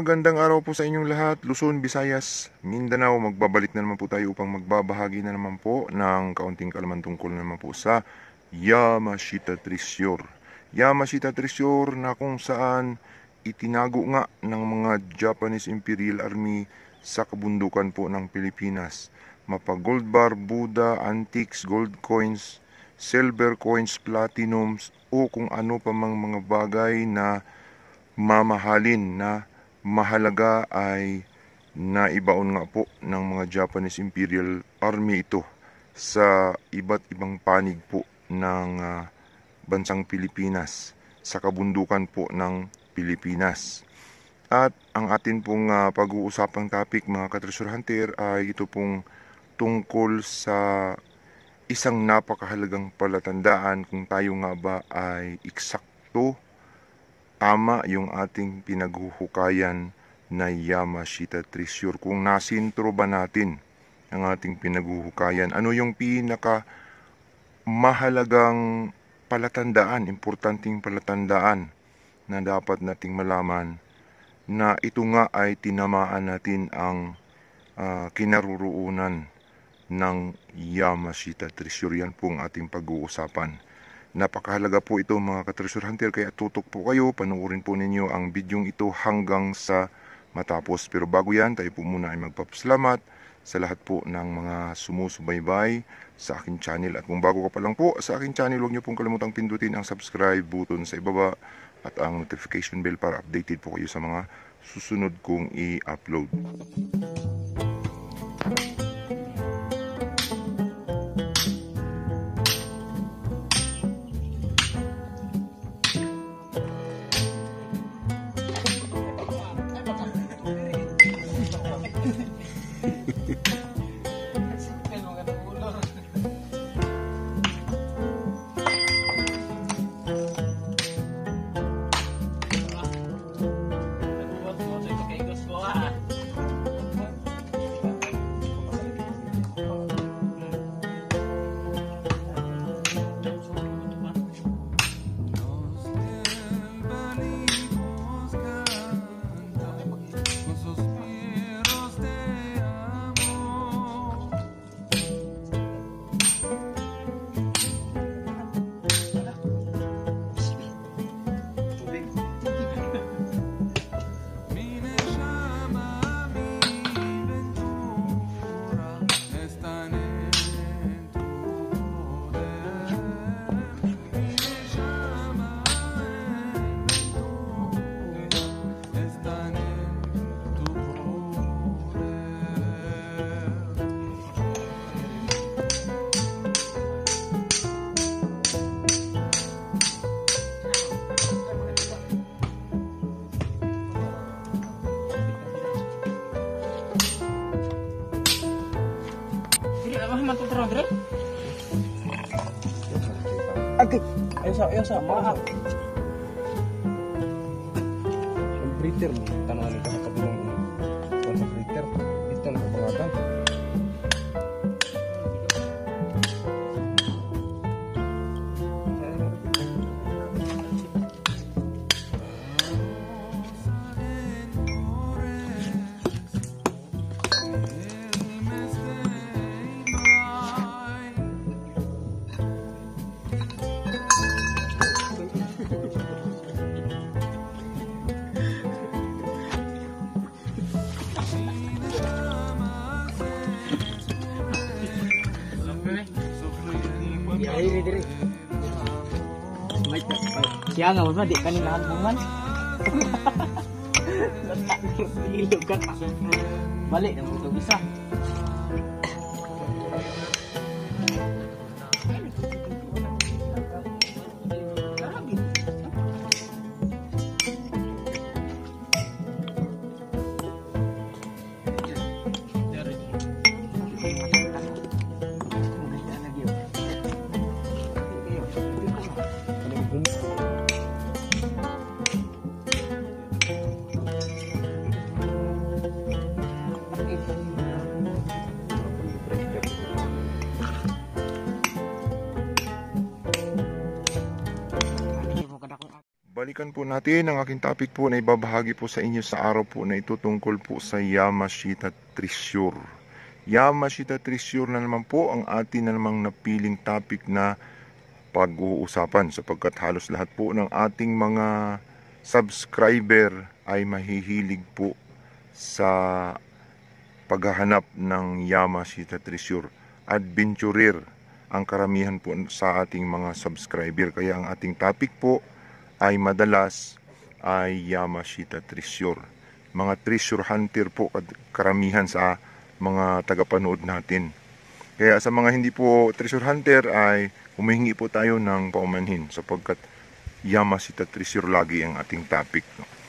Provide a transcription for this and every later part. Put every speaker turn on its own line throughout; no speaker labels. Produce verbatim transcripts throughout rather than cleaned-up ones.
Magandang araw po sa inyong lahat, Luzon, Visayas, Mindanao. Magbabalik na naman po tayo upang magbabahagi na naman po ng kaunting kaalaman tungkol naman po sa Yamashita Treasure. Yamashita Treasure na kung saan itinago nga ng mga Japanese Imperial Army sa kabundukan po ng Pilipinas. Mapa gold bar, Buddha, antiques, gold coins, silver coins, platinums o kung ano pa mang mga bagay na mamahalin na mahalaga ay naibaon nga po ng mga Japanese Imperial Army ito sa iba't ibang panig po ng uh, bansang Pilipinas, sa kabundukan po ng Pilipinas. At ang atin pong uh, pag-uusapang topic mga ka-treasure hunter ay ito pong tungkol sa isang napakahalagang palatandaan kung tayo nga ba ay eksakto tama yung ating pinaghuhukayan na Yamashita Treasure. Kung nasintro ba natin ang ating pinaghuhukayan? Ano yung pinaka mahalagang palatandaan, importanteng palatandaan na dapat nating malaman na ito nga ay tinamaan natin ang uh, kinaroroonan ng Yamashita Treasure. Yan po ang ating pag-uusapan. Napakahalaga po ito mga ka-treasure hunter, kaya tutok po kayo, panoorin po ninyo ang bidyong ito hanggang sa matapos. Pero bago yan, tayo po muna ay magpapasalamat sa lahat po ng mga sumusubaybay sa aking channel. At kung bago ka pa lang po sa aking channel, huwag niyo pong kalimutang pindutin ang subscribe button sa ibaba at ang notification bell para updated po kayo sa mga susunod kong i-upload.
Agay, ayo sa, ayo sa, mahal. Yung breeder mo, tanong ka sa kabilang kung sa breeder, ito na kapangagan.
Siya nga ba, di ka nilahan bungan. Ilog ka ka. Balik na mo isa.
Balikan po natin ang aking topic po na ibabahagi po sa inyo sa araw po na ito tungkol po sa Yamashita Treasure. Yamashita Treasure na naman po ang atin na namang napiling topic na pag-uusapan sapagkat halos lahat po ng ating mga subscriber ay mahihilig po sa paghahanap ng Yamashita Treasure. Adventurer ang karamihan po sa ating mga subscriber, kaya ang ating topic po ay madalas ay Yamashita Treasure. Mga treasure hunter po karamihan sa mga tagapanood natin. Kaya sa mga hindi po treasure hunter ay humihingi po tayo ng paumanhin sapagkat Yamashita Treasure lagi ang ating topic.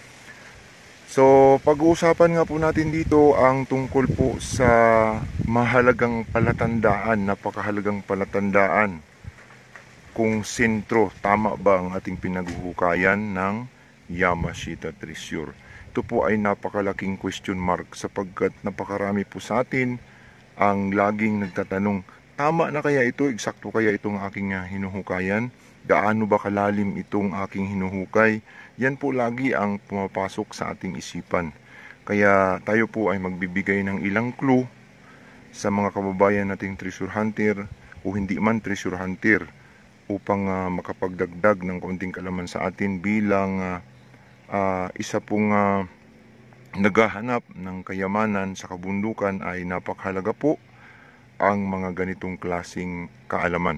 So pag-uusapan nga po natin dito ang tungkol po sa mahalagang palatandaan, napakahalagang palatandaan kung sentro, tama ba ang ating pinaghuhukayan ng Yamashita Treasure. Ito po ay napakalaking question mark sapagkat napakarami po sa atin ang laging nagtatanong, tama na kaya ito, eksakto kaya itong aking hinuhukayan, gaano ba kalalim itong aking hinuhukay. Yan po lagi ang pumapasok sa ating isipan. Kaya tayo po ay magbibigay ng ilang clue sa mga kababayan nating treasure hunter o hindi man treasure hunter upang uh, makapagdagdag ng kaunting kalaman sa atin bilang uh, uh, isa pong uh, naghahanap ng kayamanan sa kabundukan. Ay napakahalaga po ang mga ganitong klasing kaalaman.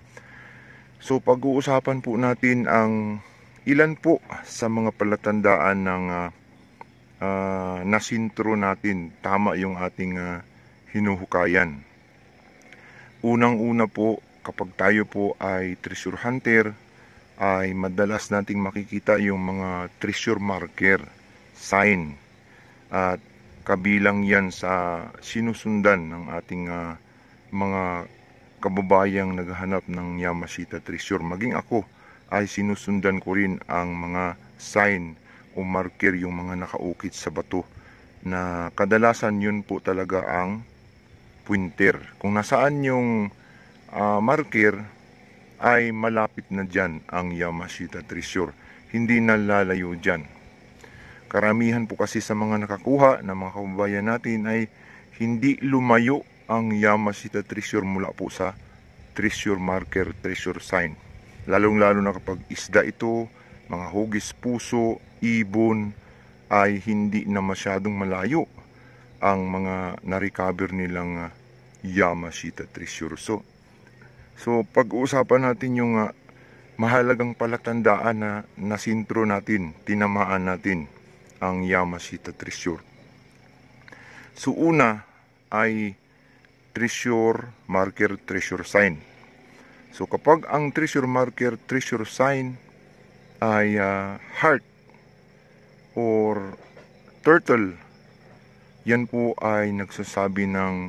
So pag-uusapan po natin ang ilan po sa mga palatandaan ng uh, uh, nasintro natin, tama yung ating uh, hinuhukayan. Unang-una po, kapag tayo po ay treasure hunter, ay madalas nating makikita yung mga treasure marker, sign. At kabilang yan sa sinusundan ng ating uh, mga kababayang naghahanap ng Yamashita Treasure. Maging ako ay sinusundan ko rin ang mga sign o marker, yung mga nakaukit sa bato, na kadalasan yun po talaga ang pointer. Kung nasaan yung Uh, marker ay malapit na dyan ang Yamashita Treasure, hindi na lalayo dyan. Karamihan po kasi sa mga nakakuha na mga kababayan natin ay hindi lumayo ang Yamashita Treasure mula po sa treasure marker, treasure sign. Lalong lalo na kapag isda ito, mga hugis puso, ibon, ay hindi na masyadong malayo ang mga na-recover nilang uh, Yamashita Treasure. So So, pag-uusapan natin yung uh, mahalagang palatandaan na nasintro natin, tinamaan natin ang Yamashita Treasure. So, una ay treasure marker, treasure sign. So, kapag ang treasure marker, treasure sign ay uh, heart or turtle, yan po ay nagsasabi ng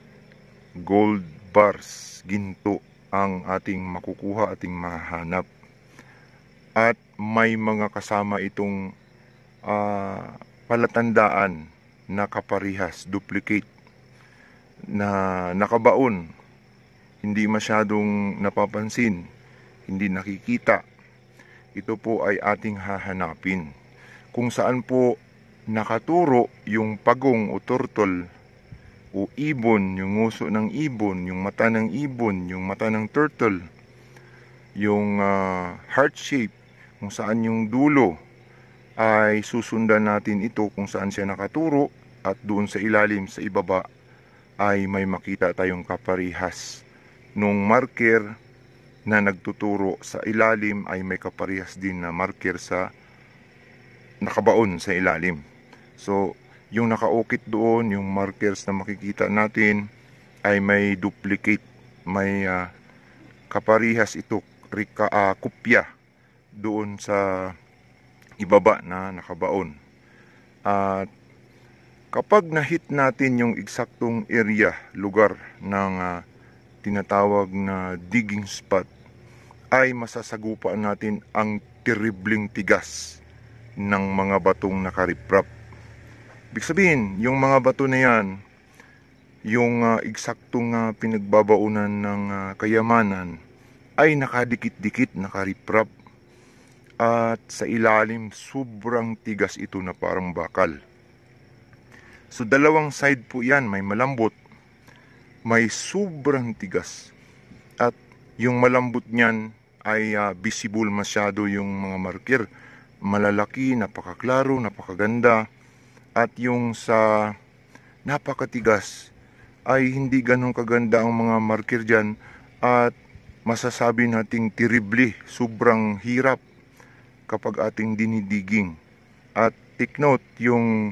gold bars, ginto ang ating makukuha, ating mahanap. At may mga kasama itong uh, palatandaan na kaparihas, duplicate, na nakabaon, hindi masyadong napapansin, hindi nakikita. Ito po ay ating hahanapin. Kung saan po nakaturo yung pagong o turtle o ibon, yung nguso ng ibon, yung mata ng ibon, yung mata ng turtle, yung uh, heart shape, kung saan yung dulo, ay susundan natin ito kung saan siya nakaturo, at doon sa ilalim, sa ibaba, ay may makita tayong kaparihas. Nung marker na nagtuturo sa ilalim ay may kaparihas din na marker sa nakabaon sa ilalim. So, yung nakaukit doon, yung markers na makikita natin ay may duplicate, may uh, kaparihas ito, rika, uh, kopya doon sa ibaba na nakabaon. At uh, kapag na-hit natin yung eksaktong area, lugar ng uh, tinatawag na digging spot, ay masasagupaan natin ang terribling tigas ng mga batong nakariprap. Ibig sabihin, yung mga bato na yan, yung uh, eksaktong uh, pinagbabaunan ng uh, kayamanan, ay nakadikit-dikit, nakariprap. at sa ilalim sobrang tigas ito na parang bakal. So dalawang side po yan, may malambot, may sobrang tigas. At yung malambot niyan ay uh, visible masyado yung mga marker. Malalaki, napakaklaro, napakaganda. At yung sa napakatigas ay hindi ganun kaganda ang mga marker dyan. At masasabi nating terribly, sobrang hirap kapag ating dinidiging. At take note, yung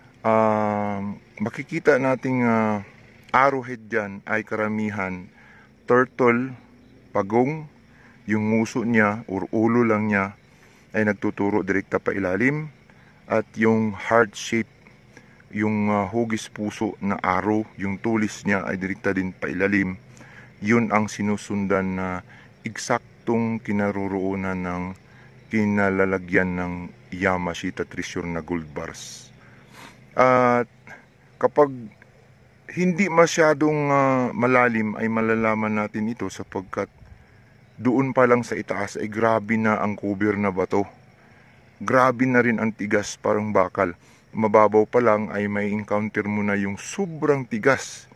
uh, makikita nating uh, arrowhead dyan ay karamihan turtle, pagong, yung nguso niya or ulo lang niya ay nagtuturo direkta pa ilalim, at yung heart shape, yung uh, hugis puso na arrow, yung tulis niya ay direkta din pa ilalim. Yun ang sinusundan na eksaktong kinaroroonan ng kinalalagyan ng Yamashita Treasure na gold bars. At kapag hindi masyadong uh, malalim ay malalaman natin ito sapagkat doon pa lang sa itaas ay grabe na ang cover na bato. Grabe na rin ang tigas, parang bakal. Mababaw pa lang ay may encounter mo na yung sobrang tigas.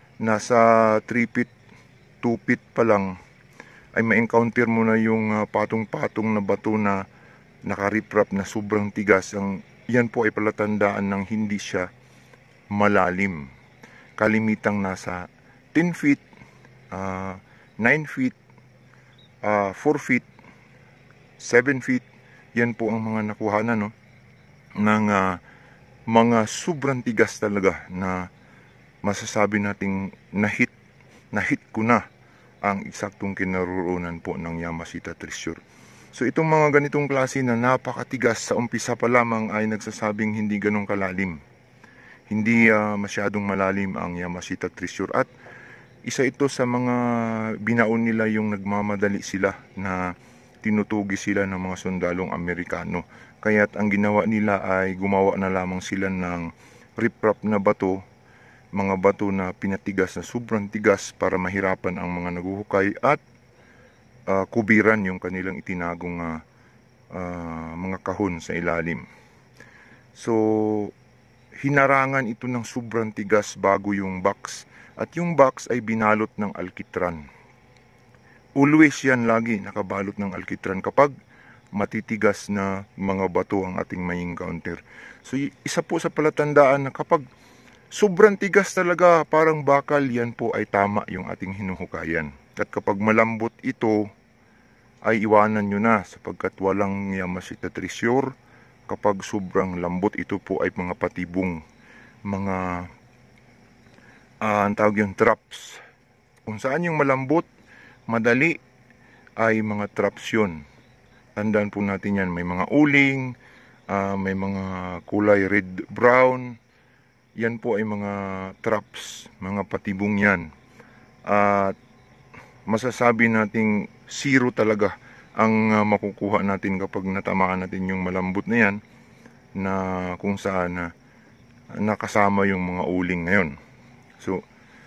Nasa three feet, two feet pa lang ay may encounter mo na yung uh, patong-patong na bato na nakariprap na sobrang tigas. Ang, yan po ay palatandaan ng hindi siya malalim. Kalimitang nasa ten feet, uh, nine feet, uh, four feet, seven feet. Yan po ang mga nakuhanan, no, ng uh, mga sobrang tigas talaga na masasabi nating nahit, nahit ko na ang eksaktong kinaroroonan po ng Yamashita Treasure. So itong mga ganitong klase na napakatigas sa umpisa pa lamang ay nagsasabing hindi ganong kalalim. Hindi uh, masyadong malalim ang Yamashita Treasure. At isa ito sa mga binaon nila yung nagmamadali sila na tinutugi sila ng mga sundalong Amerikano. Kaya't ang ginawa nila ay gumawa na lamang sila ng riprap na bato, mga bato na pinatigas na sobrang tigas para mahirapan ang mga naguhukay at uh, kubiran yung kanilang itinagong uh, uh, mga kahon sa ilalim. So hinarangan ito ng sobrang tigas bago yung box. At yung box ay binalot ng alkitran. Always yan lagi nakabalot ng alkitran kapag matitigas na mga bato ang ating may encounter. So isa po sa palatandaan na kapag sobrang tigas talaga, parang bakal, yan po ay tama yung ating hinuhukayan. At kapag malambot ito, ay iwanan nyo na sapagkat walang Yamashita Treasure. Kapag sobrang lambot, ito po ay mga patibong, mga uh, ang tawag yung traps. Kung saan yung malambot, madali, ay mga traps yun. Tandaan po natin yan, may mga uling, uh, may mga kulay red-brown, yan po ay mga traps, mga patibong yan. At uh, masasabi nating zero talaga ang uh, makukuha natin kapag natamaan natin yung malambot na yan, na kung saan uh, nakasama yung mga uling ngayon. So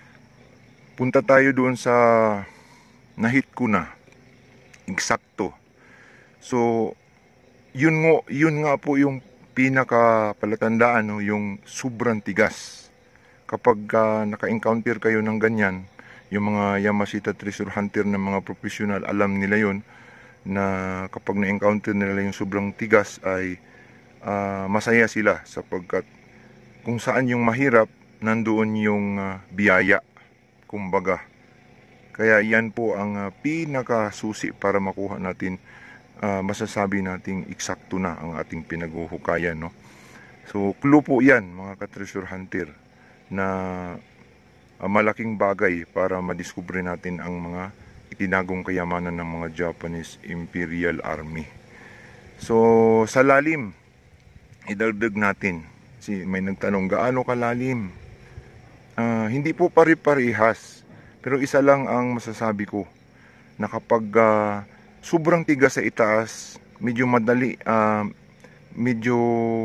punta tayo doon sa nahit ko na eksakto. So yun nga, yun nga po yung pinaka palatandaan, no, yung sobrang tigas. Kapag uh, naka-encounter kayo ng ganyan, yung mga Yamashita Treasure Hunter na mga professional, alam nila yun, na kapag na-encounter nila yung sobrang tigas ay uh, masaya sila sapagkat kung saan yung mahirap, nandoon yung uh, biyaya, kumbaga. Kaya yan po ang uh, pinakasusi para makuha natin, uh, masasabi nating eksakto na ang ating pinaghuhukayan, no? So clue po yan, mga ka-treasure hunter, na uh, malaking bagay para madiskubre natin ang mga itinagong kayamanan ng mga Japanese Imperial Army. So sa lalim, idagdag natin. Si may nagtanong, gaano kalalim? Uh, hindi po pare-parehas, pero isa lang ang masasabi ko, na kapag uh, sobrang tigas sa itaas, medyo madali, uh, medyo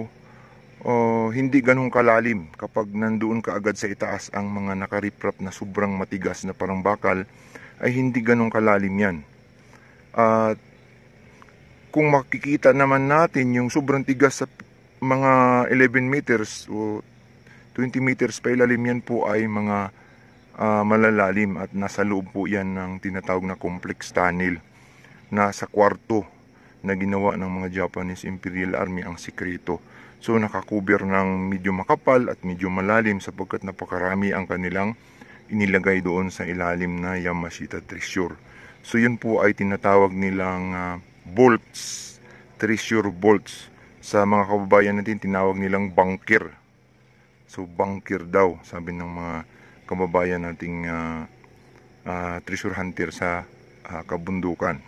uh, hindi ganun kalalim. Kapag nandoon ka agad sa itaas ang mga nakariprap na sobrang matigas na parang bakal, ay hindi ganun kalalim yan. At uh, kung makikita naman natin yung sobrang tigas sa mga eleven meters o twenty meters pa ilalim, yan po ay mga uh, malalalim at nasa loob po yan ng tinatawag na complex tunnel. Nasa kwarto na ginawa ng mga Japanese Imperial Army ang sikreto. So nakakover ng medyo makapal at medyo malalim sapagkat napakarami ang kanilang inilagay doon sa ilalim na Yamashita Treasure. So yun po ay tinatawag nilang uh, bolts, treasure bolts. Sa mga kababayan natin tinawag nilang bunker. So bunker daw, sabi ng mga kababayan nating uh, uh, treasure hunter sa uh, kabundukan.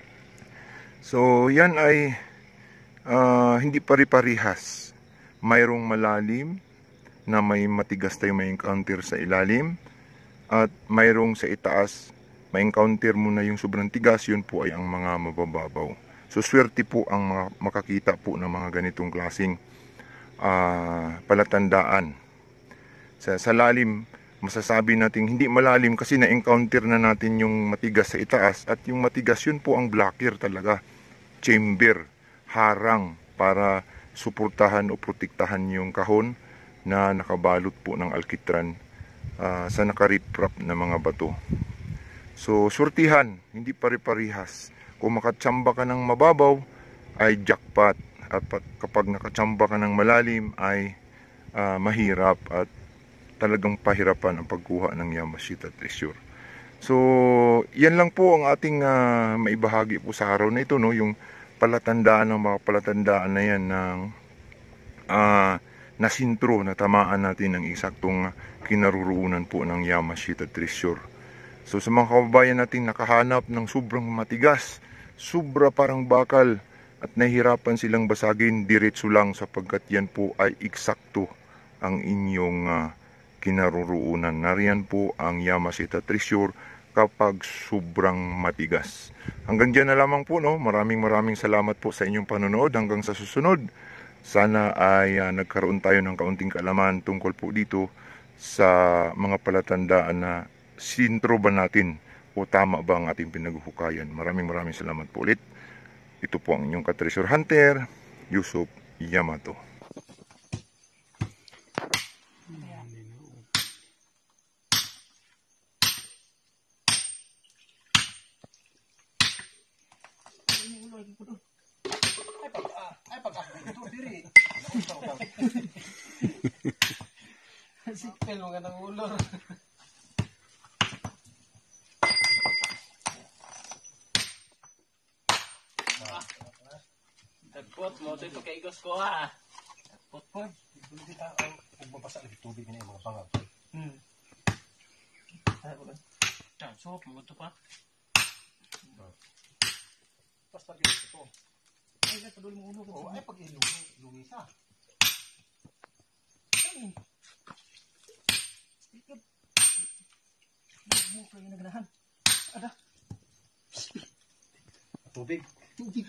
So yan ay uh, hindi pari-parihas. Mayroong malalim na may matigas tayong may encounter sa ilalim, at mayroong sa itaas may encounter mo na yung sobrang tigas, yun po ay ang mga mabababaw. So swerte po ang mga, makakita po ng mga ganitong klaseng uh, palatandaan. Sa, sa lalim, masasabi natin hindi malalim kasi na-encounter na natin yung matigas sa itaas, at yung matigas yun po ang blocker talaga, chamber, harang para suportahan o protektahan yung kahon na nakabalot po ng alkitran uh, sa nakariprap na mga bato. So surtihan, hindi pare-parihas. Kung makatsamba ka ng mababaw ay jackpot, at kapag nakatsamba ka ng malalim ay uh, mahirap at talagang pahirapan ang pagkuha ng Yamashita Treasure. So yan lang po ang ating uh, maibahagi po sa araw na ito, no? Yung palatandaan ng mga palatandaan na yan ng uh, nasintro na tamaan natin ng eksaktong kinaroroonan po ng Yamashita Treasure. So sa mga kababayan natin nakahanap ng sobrang matigas, sobra parang bakal, at nahihirapan silang basagin, diretso lang sapagkat yan po ay eksakto ang inyong uh, kinaroroonan. Nariyan po ang Yamashita Treasure kapag sobrang matigas. Hanggang dyan na lamang po, no? Maraming maraming salamat po sa inyong panonood. Hanggang sa susunod, sana ay uh, nagkaroon tayo ng kaunting kaalaman tungkol po dito sa mga palatandaan na sintro ba natin o tama ba ang ating pinaghuhukayan. Maraming maraming salamat po ulit. Ito po ang inyong ka-treasure hunter, Yusuf Yamato.
Ay pag ito diri. Sikpel mo ka ng ulor.
Tagpot mo, ito ito kaigos ko ha.
Pot po. Hindi ka ang magbabasa ng tubig na yung mga bangag.
Hmm. Ay, wala. Ah, so, mo ito pa.
Basta ganito ito. Ay, ito doon mo ulo. Ay, pag ilungisa. Ay. Ikot. Mo kayo naganahan. Ada. Tubig. Tubig.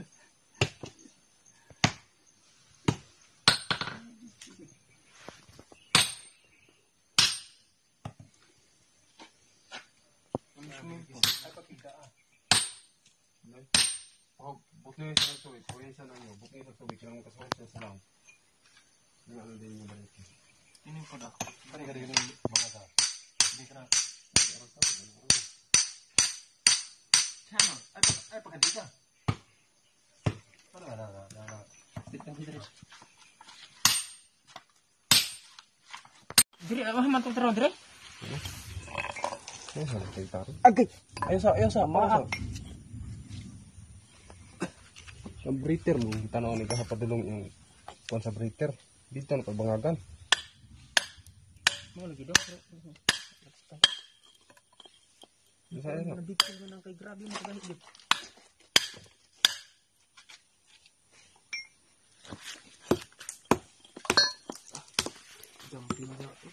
Ay, pagkita ah. Oh, bukli sa tubig. Kuya sa nanyo. Bukli sa tubig. Kailangan kasama sa salang. Yung ano din yung balik.
Ini ko na.
Pari ka rin yung mga sa. Hindi ka na.
Sana.
Ay, ay, pagkati ka. Para na, na, na, na.
Diri, ako man itong taraw, diri?
Ayun sa nagkaitar.
Agay!
Ayun sa, ayun sa.
Mga.
Sa breather mo, tanaw ni kahapadulong yung kuwan sa breather. Dito na pagbangagan.
Mga lagi daw.
Isa ayun.
Nabit ko na kay grabe mo kahit dito. Jumping na ito.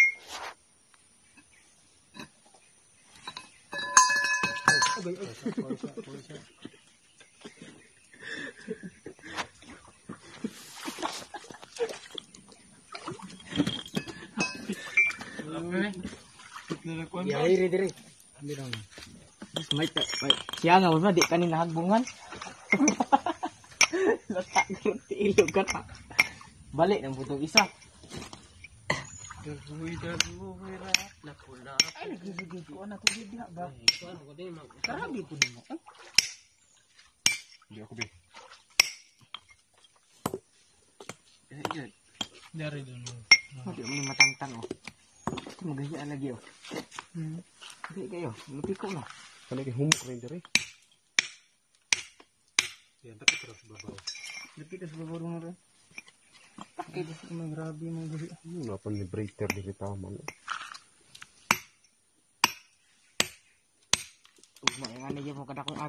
Agay, agay. Ya, diri diri. Ambil dong. May may siya nga wala di kanina hagbungan. Latak ngerti ilog ka na. Balik ng butong isa.
Dagoy, dagoy, rap, napula.
Ay, nagigigig ko na tubig diha ba?
Ano ko din, mag...
Karabi po nimo. Ay,
Hindi ako, be.
eh, yun.
Dari doon.
Mati mo matangtang oh. Ito magaya lagi oh. Hmm. Hindi kayo, lupiko na.
Kali kay humok rin dari. Yan, tapi terus babaw.
Lupiko sa babaro na rin. Takit sa mga grabe mga gabi.
Ano na pa ni breaker diri taman.
Ug mo nga niya mo kada kong